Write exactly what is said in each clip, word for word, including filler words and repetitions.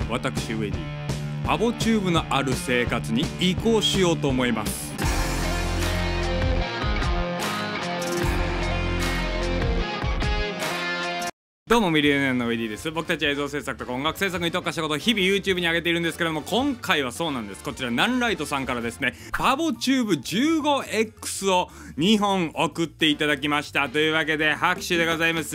私ウェディパボチューブのある生活に移行しようと思います。どうもミリオネアのウェディです。僕たちは映像制作とか音楽制作に特化したことを日々 YouTube に上げているんですけれども、今回はそうなんです。こちらナンライトさんからですね、パボチューブ じゅうごエックス をにほん送っていただきました。というわけで拍手でございます。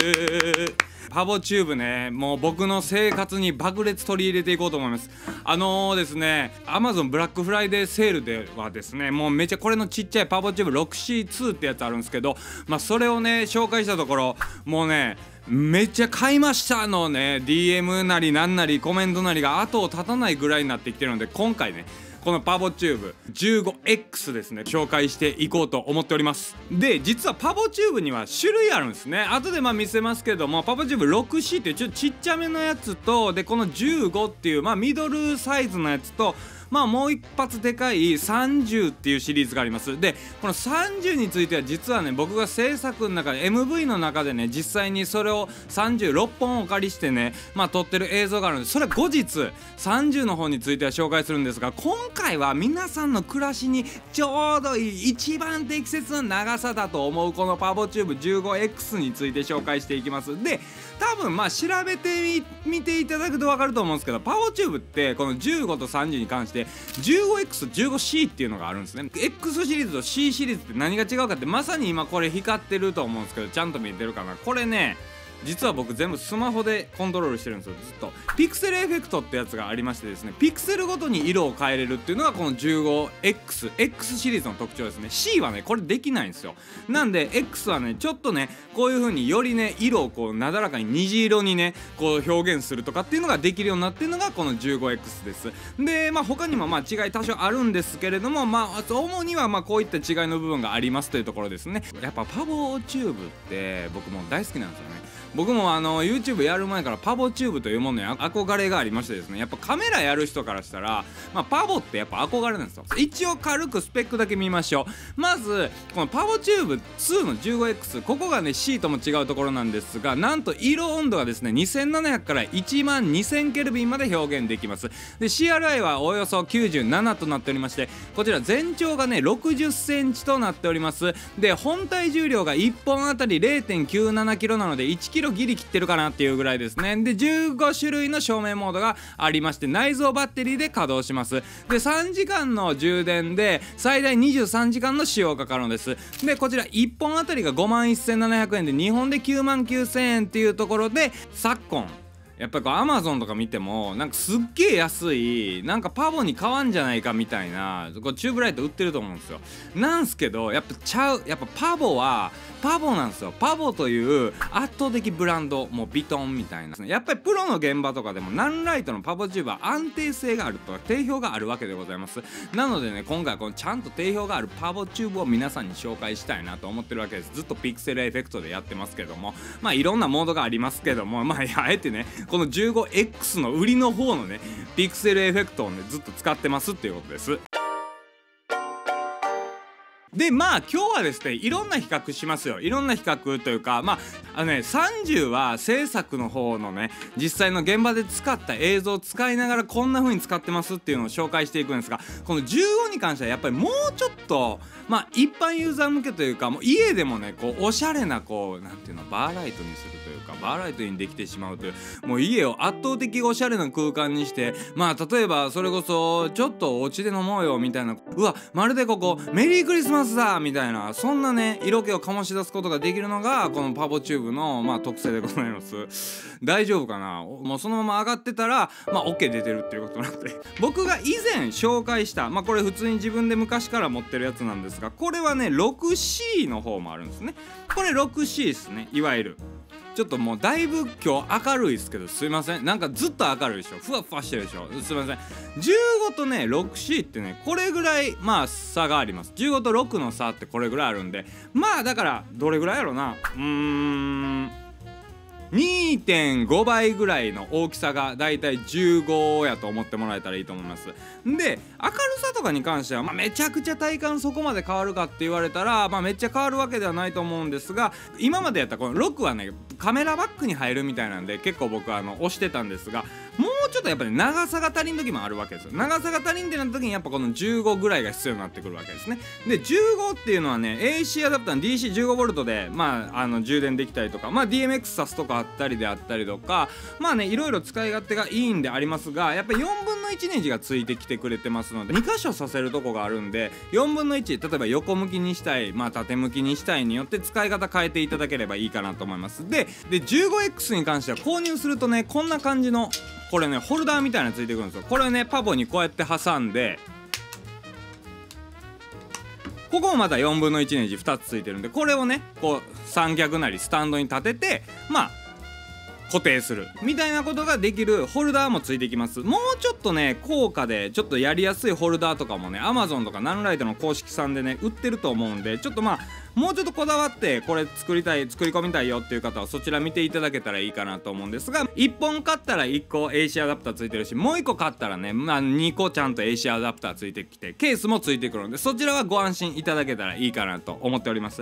パボチューブね、もう僕の生活に爆裂取り入れていこうと思います。あのーですね Amazon ブラックフライデーセールではですね、もうめちゃこれのちっちゃいパボチューブ ろくシーツー ってやつあるんですけど、まあそれをね紹介したところ、もうねめっちゃ買いましたのね ディーエム なりなんなりコメントなりが後を絶たないぐらいになってきてるので、今回ねこのパボチューブ じゅうごエックス ですね紹介していこうと思っております。で実はパボチューブには種類あるんですね。後でまあ見せますけども、パボチューブ ろくシー っていうちょっとちっちゃめのやつと、でこのじゅうごっていうまあミドルサイズのやつと、まあもう一発でかいさんじゅうっていうシリーズがあります。でこのさんじゅうについては実はね、僕が制作の中で エムブイ の中でね実際にそれをさんじゅうろっぽんお借りしてねまあ撮ってる映像があるので、それは後日さんじゅうの方については紹介するんですが、今回は皆さんの暮らしにちょうどいい一番適切な長さだと思うこのパボチューブ じゅうごエックス について紹介していきます。で多分まあ調べてみ見ていただくと分かると思うんですけど、パボチューブってこのじゅうごとさんじゅうに関して じゅうごエックス、じゅうごシー っていうのがあるんですね。 X シリーズと C シリーズって何が違うかって、まさに今これ光ってると思うんですけど、ちゃんと見えてるかな。これね実は僕全部スマホでコントロールしてるんですよ、ずっと。ピクセルエフェクトってやつがありましてですね、ピクセルごとに色を変えれるっていうのがこの じゅうごエックス、X シリーズの特徴ですね。 C はねこれできないんですよ。なんで X はねちょっとねこういう風によりね色をこうなだらかに虹色にねこう表現するとかっていうのができるようになってるのがこの じゅうごエックス です。でまあ他にもまあ違い多少あるんですけれども、まあ主にはまあこういった違いの部分がありますというところですね。やっぱパボチューブって僕も大好きなんですよね。僕もあの YouTube やる前からパボチューブというものに憧れがありましてですね、やっぱカメラやる人からしたら、まあ、パボってやっぱ憧れなんですよ。一応軽くスペックだけ見ましょう。まずこのパボチューブツーの じゅうごエックス、ここがね C とも違うところなんですが、なんと色温度がですねにせんななひゃくからいちまんにせんケルビンまで表現できます。で シーアールアイ はおよそきゅうじゅうななとなっておりまして、こちら全長がねろくじゅっセンチとなっております。で本体重量がいっぽんあたり れいてんきゅうななキロなのでいちキロギリ切ってるかなっていうぐらいですね。でじゅうごしゅるいの照明モードがありまして、内蔵バッテリーで稼働します。でさんじかんの充電で最大にじゅうさんじかんの使用が可能です。でこちらいっぽんあたりがごまんせんななひゃくえんで、にほんできゅうまんきゅうせんえんっていうところで、昨今やっぱりこう Amazon とか見てもなんかすっげえ安い、なんかパボに買わんじゃないかみたいなこうチューブライト売ってると思うんですよ。なんすけどやっぱちゃう、やっぱパボはパボなんですよ。パボという圧倒的ブランド、もうビトンみたいな、やっぱりプロの現場とかでもナンライトのパボチューブは安定性があるとか定評があるわけでございます。なのでね今回はこのちゃんと定評があるパボチューブを皆さんに紹介したいなと思ってるわけです。ずっとピクセルエフェクトでやってますけども、まあいろんなモードがありますけども、まああえてねこの じゅうごエックス の売りの方のねピクセルエフェクトをねずっと使ってますっていうことです。でまあ今日はですねいろんな比較しますよ。いろんな比較というか、まああのねさんじゅうは制作の方のね実際の現場で使った映像を使いながらこんな風に使ってますっていうのを紹介していくんですが、このじゅうごに関してはやっぱりもうちょっとまあ一般ユーザー向けというか、もう家でもねこうおしゃれなこうなんていうのバーライトにするというか、バーライトにできてしまうという、もう家を圧倒的おしゃれな空間にして、まあ例えばそれこそちょっとお家で飲もうよみたいな、うわまるでここメリークリスマスだみたいな、そんなね色気を醸し出すことができるのがこのパボチューブのまあ特性でございます。大丈夫かな、もうそのまま上がってたらまあ OK 出てるっていうことなんで僕が以前紹介したまあこれ普通に自分で昔から持ってるやつなんですが、これはね ろくシー の方もあるんですね。これ ろくシー ですね。いわゆるちょっともうだいぶ今日明るいですけどすいません、なんかずっと明るいでしょ、ふわふわしてるでしょ、すいません。じゅうごとね ろくシー ってねこれぐらいまあ差があります。じゅうごとろくの差ってこれぐらいあるんで、まあだからどれぐらいやろな、うーん にてんご 倍ぐらいの大きさがだいたいじゅうごやと思ってもらえたらいいと思います。で明るさとかに関しては、まあ、めちゃくちゃ体感そこまで変わるかって言われたら、まあ、めっちゃ変わるわけではないと思うんですが、今までやったこのろくはねカメラバックに入るみたいなんで結構僕はあの押してたんですが、もうちょっとやっぱり、ね、長さが足りん時もあるわけですよ。長さが足りんってなった時にやっぱこのじゅうごぐらいが必要になってくるわけですね。でじゅうごっていうのはね エーシー アダプターの ディーシーじゅうごボルト でまああの充電できたりとか、まあ ディーエムエックス 挿すとかあったりであったりとか、まあねいろいろ使い勝手がいいんでありますが、やっぱりよんぶんのいちネジがついてきてくれてますのでに箇所させるとこがあるんで、よんぶんのいち、例えば横向きにしたい、まあ縦向きにしたいによって使い方変えていただければいいかなと思います。でで じゅうごエックス に関しては購入するとねこんな感じのこれねホルダーみたいなのついてくるんですよ。これねパボにこうやって挟んで、ここもまたよんぶんのいちネジふたつついてるんで、これをねこう三脚なりスタンドに立ててまあ固定するみたいなことができるホルダーもついてきます。もうちょっとね高価でちょっとやりやすいホルダーとかもね Amazon とかナンライトの公式さんでね売ってると思うんで、ちょっとまあもうちょっとこだわってこれ作りたい作り込みたいよっていう方はそちら見ていただけたらいいかなと思うんですが、いっぽん買ったらいっこ エーシー アダプターついてるし、もういっこ買ったらね、まあ、にこちゃんと エーシー アダプターついてきてケースもついてくるので、そちらはご安心いただけたらいいかなと思っております。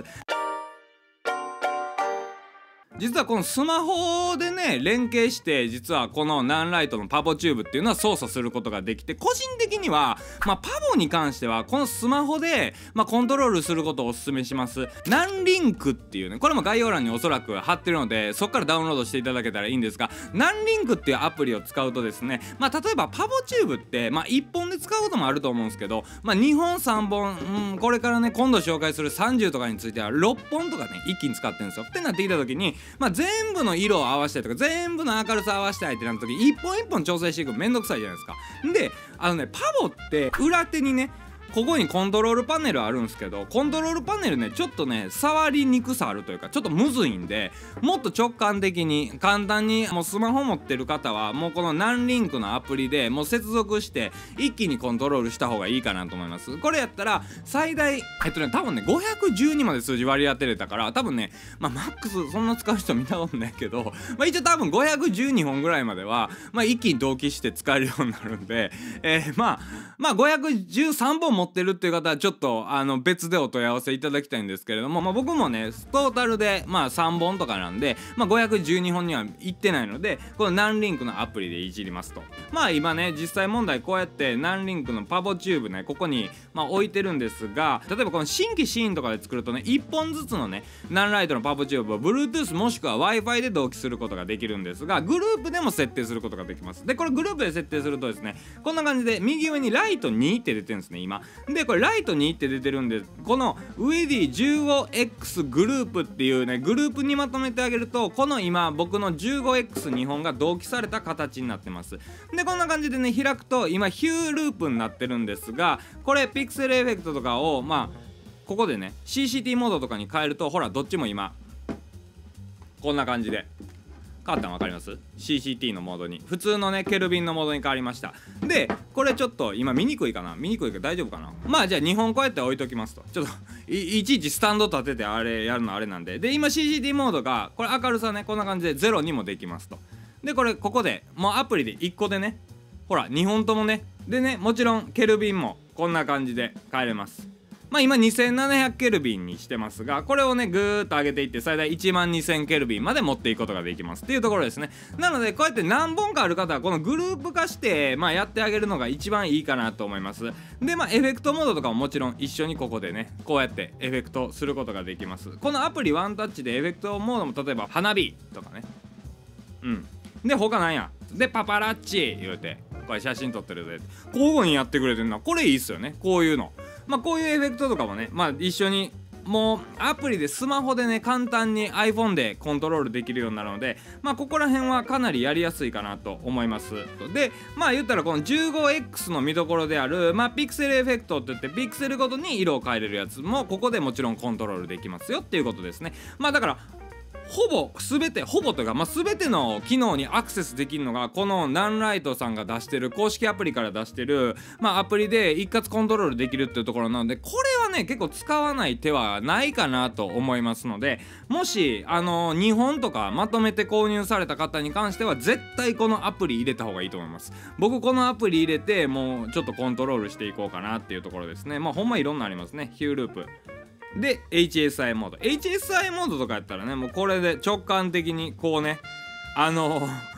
実はこのスマホでね連携して実はこのナンライトのパボチューブっていうのは操作することができて、個人的にはまあパボに関してはこのスマホでまあコントロールすることをお勧めします。ナンリンクっていうね、これも概要欄におそらく貼ってるのでそっからダウンロードしていただけたらいいんですが、ナンリンクっていうアプリを使うとですね、まあ例えばパボチューブってまあいっぽんで使うこともあると思うんですけど、まあにほんさんぼん、うん、これからね今度紹介するさんじゅうとかについてはろっぽんとかね一気に使ってるんですよ。ってなってきた時にまあ全部の色を合わせたいとか全部の明るさを合わせたいってなった時一本一本調整していくのめんどくさいじゃないですか。であのねパボって裏手にねここにコントロールパネルあるんですけど、コントロールパネルねちょっとね触りにくさあるというかちょっとむずいんで、もっと直感的に簡単にもうスマホ持ってる方はもうこのナンリンクのアプリでもう接続して一気にコントロールした方がいいかなと思います。これやったら最大えっとね多分ねごひゃくじゅうにまで数字割り当てれたから、多分ねまあマックスそんな使う人見たことないけど、まあ一応多分ごひゃくじゅうにほんぐらいまではまあ一気に同期して使えるようになるんで、えー、まあまあごひゃくじゅうさんぼん持ってるっていう方はちょっとあの別でお問い合わせいただきたいんですけれども、まあ、僕もねトータルでまあさんぼんとかなんで、まあ、ごひゃくじゅうにほんには行ってないので、このナンリンクのアプリでいじりますと。まあ今ね実際問題こうやってナンリンクのパボチューブねここにまあ置いてるんですが、例えばこの新規シーンとかで作るとねいっぽんずつのねナンライトのパボチューブを Bluetooth もしくは Wi-Fi で同期することができるんですが、グループでも設定することができます。でこれグループで設定するとですねこんな感じで右上にライトにって出てるんですね今で。これライトにって出てるんで、この ウェディ じゅうごエックス グループっていうねグループにまとめてあげると、この今僕の じゅうごエックスに 本が同期された形になってます。でこんな感じでね開くと今ヒューループになってるんですが、これピクセルエフェクトとかをまあここでね シーシーティー モードとかに変えると、ほらどっちも今こんな感じで変わったの分かります？ シーシーティー のモードに普通のねケルビンのモードに変わりました。でこれちょっと今見にくいかな見にくいけど大丈夫かな。まあじゃあにほんこうやって置いときますと、ちょっと い, いちいちスタンド立ててあれやるのあれなんで、で今 シーシーティー モードがこれ明るさねこんな感じでゼロにもできますと。でこれここでもうアプリでいっこでねほらにほんともねでねもちろんケルビンもこんな感じで変えれます。まあ今にせんななひゃくケルビンにしてますが、これをねぐーっと上げていって最大いちまんにせんケルビンまで持っていくことができますっていうところですね。なのでこうやって何本かある方はこのグループ化してまあやってあげるのが一番いいかなと思います。でまあエフェクトモードとかももちろん一緒にここでねこうやってエフェクトすることができます。このアプリワンタッチでエフェクトモードも例えば花火とかね、うんで他なんやでパパラッチ言うてこれ写真撮ってるで交互にやってくれてるのはこれいいっすよね。こういうのまあこういうエフェクトとかもねまあ一緒にもうアプリでスマホでね簡単に iPhone でコントロールできるようになるので、まあここら辺はかなりやりやすいかなと思います。でまあ言ったらこの じゅうごエックス の見どころであるまあピクセルエフェクトって言ってピクセルごとに色を変えれるやつもここでもちろんコントロールできますよっていうことですね。まあだからほぼ全てほぼというか、まあ、全ての機能にアクセスできるのがこのナンライトさんが出してる公式アプリから出してる、まあ、アプリで一括コントロールできるっていうところなので、これはね結構使わない手はないかなと思いますので、もしあのにほんとかまとめて購入された方に関しては絶対このアプリ入れた方がいいと思います。僕このアプリ入れてもうちょっとコントロールしていこうかなっていうところですね。まあほんまいろんなありますね。ヒューループで エイチエスアイ モード エイチエスアイ モードとかやったらねもうこれで直感的にこうねあの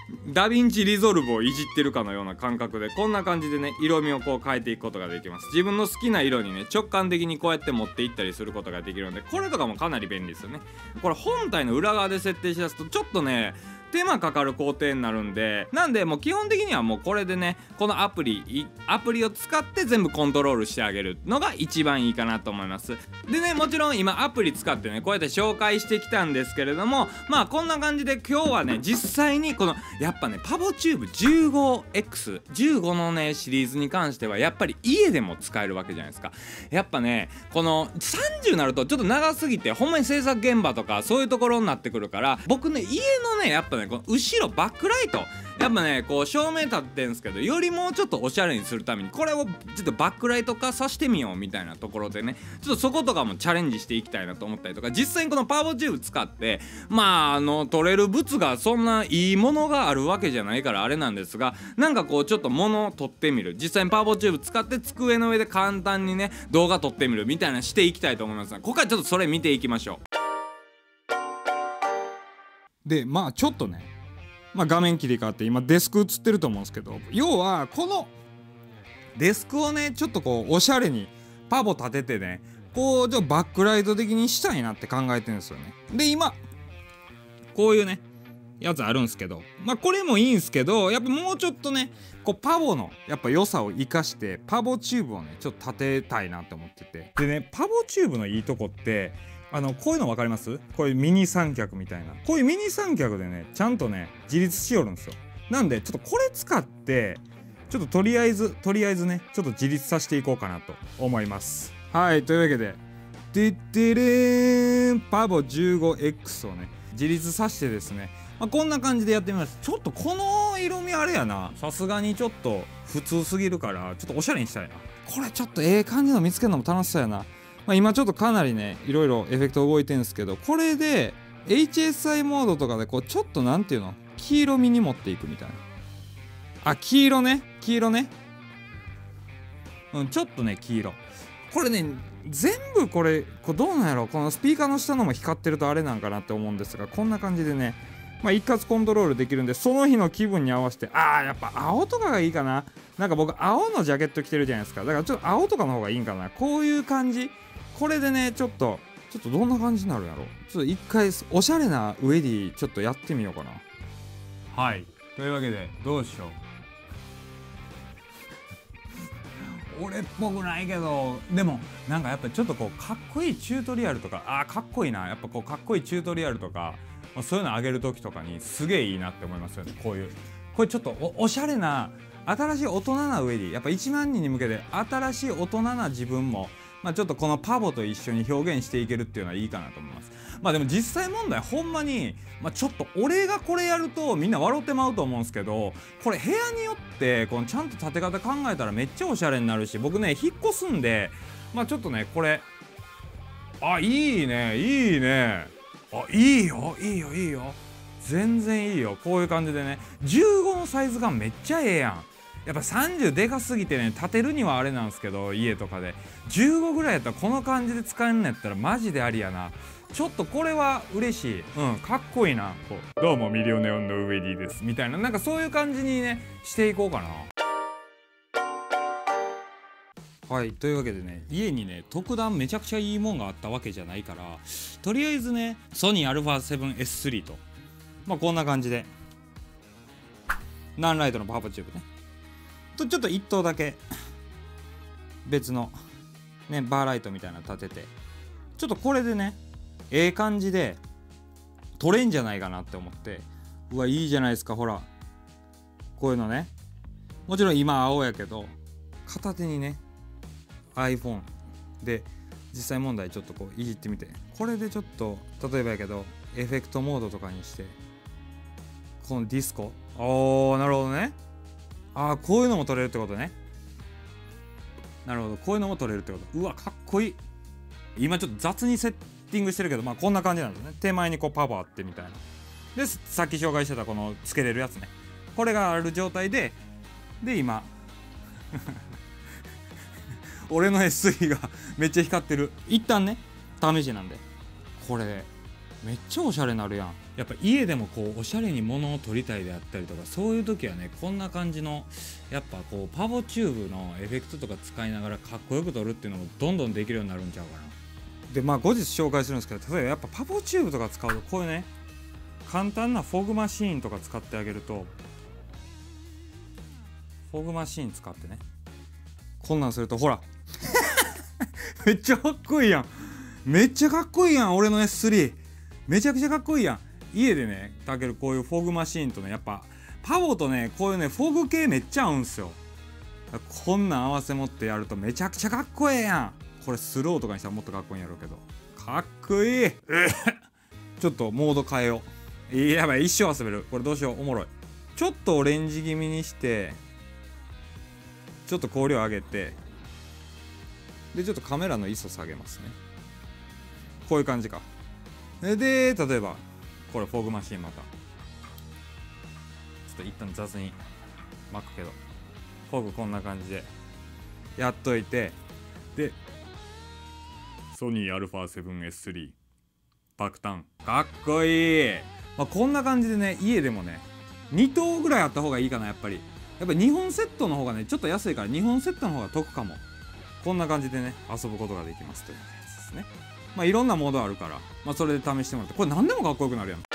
ダヴィンチリゾルブをいじってるかのような感覚でこんな感じでね色味をこう変えていくことができます。自分の好きな色にね直感的にこうやって持っていったりすることができるので、これとかもかなり便利ですよね。これ本体の裏側で設定しだすとちょっとね手間かかる工程になるんで、なんでもう基本的にはもうこれでねこのアプリアプリを使って全部コントロールしてあげるのが一番いいかなと思います。でねもちろん今アプリ使ってねこうやって紹介してきたんですけれども、まあこんな感じで今日はね実際にこのやっぱねパボチューブ じゅうごエックス じゅうごのねシリーズに関してはやっぱり家でも使えるわけじゃないですか。やっぱねこのさんじゅうになるとちょっと長すぎてほんまに制作現場とかそういうところになってくるから、僕ね家のねやっぱねこの後ろバックライトやっぱねこう照明立ってんすけど、よりもうちょっとおしゃれにするためにこれをちょっとバックライト化させてみようみたいなところでねちょっとそことかもチャレンジしていきたいなと思ったりとか、実際にこのパワーチューブ使ってまああの取れる物がそんないいものがあるわけじゃないからあれなんですが、なんかこうちょっと物を撮ってみる、実際にパワーチューブ使って机の上で簡単にね動画撮ってみるみたいなしていきたいと思いますが、ここからちょっとそれ見ていきましょう。でまあちょっとねまあ、画面切り替わって今デスク映ってると思うんですけど、要はこのデスクをねちょっとこうおしゃれにパボ立ててねこうちょっとバックライト的にしたいなって考えてるんですよね。で今こういうねやつあるんですけど、まあこれもいいんすけどやっぱもうちょっとねこうパボのやっぱ良さを生かしてパボチューブをねちょっと立てたいなって思ってて、でねパボチューブのいいとこってあのこういうの分かります？こういうミニ三脚みたいなこういうミニ三脚でねちゃんとね自立しよるんですよ。なんでちょっとこれ使ってちょっととりあえずとりあえずねちょっと自立させていこうかなと思います。はい、というわけでてってれーんパボ じゅうごエックス をね自立させてですね、まあ、こんな感じでやってみます。ちょっとこの色味あれやな、さすがにちょっと普通すぎるからちょっとおしゃれにしたいな。これちょっとええ感じの見つけるのも楽しそうやな。まあ、今ちょっとかなりねいろいろエフェクト動いてるんですけど、これで エイチエスアイ モードとかでこうちょっとなんていうの黄色味に持っていくみたいな。あ黄色ね黄色ねうんちょっとね黄色これね全部これこれどうなんやろ、このスピーカーの下のも光ってるとあれなんかなって思うんですが、こんな感じでねまあ一括コントロールできるんでその日の気分に合わせて、あーやっぱ青とかがいいかな。なんか僕青のジャケット着てるじゃないですか、だからちょっと青とかの方がいいんかな。こういう感じこれでねちょっとちょっとどんな感じになるんやろ。ちょっと一回おしゃれなウェディちょっとやってみようかな。はいというわけでどうしよう俺っぽくないけどでもなんかやっぱちょっとこうかっこいいチュートリアルとかあーかっこいいなやっぱこうかっこいいチュートリアルとか、まあ、そういうのあげる時とかにすげえいいなって思いますよね。こういうこれちょっと お, おしゃれな新しい大人なウェディやっぱいちまんにんに向けて新しい大人な自分もまあちょっとこのパボと一緒に表現していけるっていうのはいいかなと思います。まあでも実際問題ほんまに、まあ、ちょっと俺がこれやるとみんな笑ってまうと思うんですけど、これ部屋によってこのちゃんと立て方考えたらめっちゃおしゃれになるし、僕ね引っ越すんでまあちょっとねこれあいいねいいねあいいよいいよいいよ全然いいよ。こういう感じでねじゅうごのサイズ感めっちゃええやん。やっぱさんじゅうでかすぎてね立てるにはあれなんですけど家とかでじゅうごぐらいやったらこの感じで使えるんやったらマジでありやな。ちょっとこれは嬉しい。うんかっこいいな。こうどうもミリオネオンのウェディですみたいななんかそういう感じにねしていこうかな。はいというわけでね家にね特段めちゃくちゃいいもんがあったわけじゃないから、とりあえずねソニー アルファセブンエススリー とまあこんな感じでナンライトのパワーチューブねとちょっと一灯だけ別のねバーライトみたいなの立ててちょっとこれでねええ感じで撮れんじゃないかなって思って、うわいいじゃないですか。ほらこういうのねもちろん今青やけど片手にね iPhone で実際問題ちょっとこういじってみて、これでちょっと例えばやけどエフェクトモードとかにしてこのディスコおーなるほどね。ああこういうのも撮れるってことね。なるほどこういうのも撮れるってこと。うわかっこいい。今ちょっと雑にセッティングしてるけどまあこんな感じなんですね。手前にこうパワーあってみたいなでさっき紹介してたこのつけれるやつねこれがある状態でで今俺の エススリー がめっちゃ光ってる。一旦ね試しなんでこれめっちゃおしゃれになるやん。 やっぱ家でもこうおしゃれに物を撮りたいであったりとか、そういう時はねこんな感じのやっぱこうパボチューブのエフェクトとか使いながらかっこよく撮るっていうのもどんどんできるようになるんちゃうかな。でまあ後日紹介するんですけど、例えばやっぱパボチューブとか使うとこういうね簡単なフォグマシーンとか使ってあげると、フォグマシーン使ってねこんなんするとほらめっちゃかっこいいやん、めっちゃかっこいいやん俺の エススリー めちゃくちゃかっこいいやん。家でねたけるこういうフォグマシーンとねやっぱパボとねこういうねフォグ系めっちゃ合うんすよ。こんなん合わせ持ってやるとめちゃくちゃかっこええやん。これスローとかにしたらもっとかっこいいんやろうけど、かっこいいちょっとモード変えよう。やばい一生遊べるこれ、どうしよう、おもろい。ちょっとオレンジ気味にしてちょっと光量上げて、でちょっとカメラの アイエスオ 下げますね。こういう感じか。で例えばこれフォグマシーンまたちょっと一旦雑に巻くけど、フォグこんな感じでやっといて、でソニー アルファセブンエススリー 爆誕かっこいい。まあ、こんな感じでね家でもねにとうぐらいあった方がいいかな。やっぱりやっぱにほんセットの方がねちょっと安いからにほんセットの方が得かも。こんな感じでね遊ぶことができますというやつですね。まあいろんなモードあるから、まあ、それで試してもらって、これ何でもかっこよくなるやん。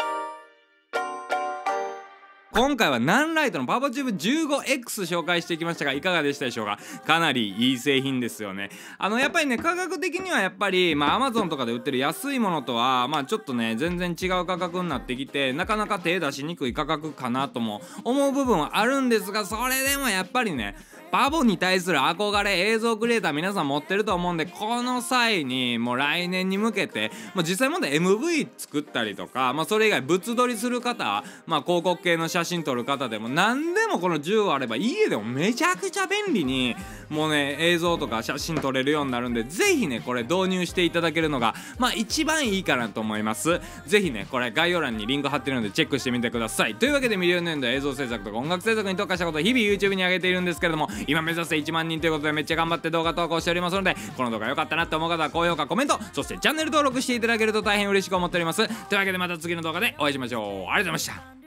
今回はナンライトのパボチューブ じゅうごエックス 紹介してきましたがいかがでしたでしょうか。かなりいい製品ですよね。あのやっぱりね価格的にはやっぱりまあ Amazon とかで売ってる安いものとはまあちょっとね全然違う価格になってきて、なかなか手出しにくい価格かなとも思う部分はあるんですが、それでもやっぱりねパボに対する憧れ映像クリエイター皆さん持ってると思うんで、この際にもう来年に向けて、まあ、実際まだ エムブイ 作ったりとか、まあ、それ以外物撮りする方、まあ、広告系の写真撮る方でも何でもこのじゅうあれば家でもめちゃくちゃ便利にもうね映像とか写真撮れるようになるんで、ぜひねこれ導入していただけるのがまあ一番いいかなと思います。ぜひねこれ概要欄にリンク貼ってるのでチェックしてみてください。というわけでミリオネンド映像制作とか音楽制作に特化したことを日々 YouTube に上げているんですけれども、今目指せいちまんにんということでめっちゃ頑張って動画投稿しておりますので、この動画良かったなと思う方は高評価コメント、そしてチャンネル登録していただけると大変嬉しく思っております。というわけでまた次の動画でお会いしましょう。ありがとうございました。